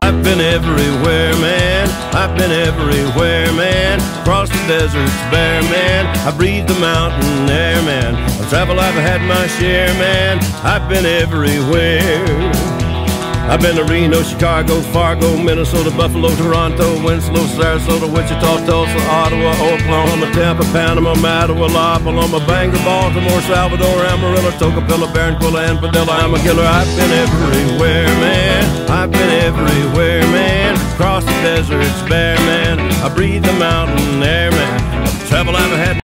I've been everywhere, man. I've been everywhere, man. Across the deserts bare, man. I breathe the mountain air, man. Of travel I've had my share, man. I've been everywhere. I've been to Reno, Chicago, Fargo, Minnesota, Buffalo, Toronto, Winslow, Sarasota, Wichita, Tulsa, Ottawa, Oklahoma, Tampa, Panama, Mattawa, La Paloma, Bangor, Baltimore, Salvador, Amarillo, Tocopilla, Barranquilla, and Padilla. I'm a killer. I've been everywhere, man. I've been everywhere, man. Across the deserts bare, man. I breathe the mountain air, man. Travel I've had